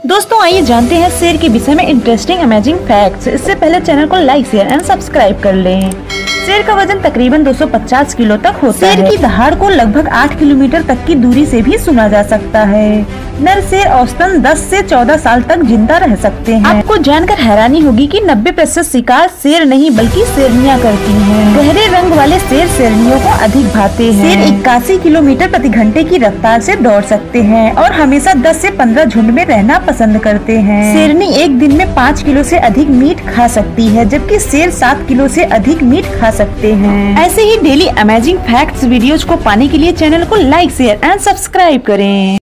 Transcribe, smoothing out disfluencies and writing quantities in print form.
दोस्तों आइए जानते हैं शेर के विषय में इंटरेस्टिंग अमेजिंग फैक्ट्स। इससे पहले चैनल को लाइक शेयर एंड सब्सक्राइब कर लें। शेर का वजन तकरीबन 250 किलो तक होता है। शेर की दहाड़ को लगभग 8 किलोमीटर तक की दूरी से भी सुना जा सकता है। नर शेर औसतन 10 से 14 साल तक जिंदा रह सकते हैं। आपको जानकर हैरानी होगी कि 90% शिकार शेर नहीं बल्कि शेरनियां करती हैं। गहरे रंग वाले शेर शेरनियों को अधिक भाते हैं। शेर 81 किलोमीटर प्रति घंटे की रफ्तार से दौड़ सकते हैं और हमेशा 10 से 15 झुंड में रहना पसंद करते हैं। शेरनी एक दिन में 5 किलो से अधिक मीट खा सकती है, जबकि शेर 7 किलो से अधिक मीट खा सकते हैं। ऐसे ही डेली अमेजिंग फैक्ट्स वीडियोज को पाने के लिए चैनल को लाइक शेयर एंड सब्सक्राइब करें।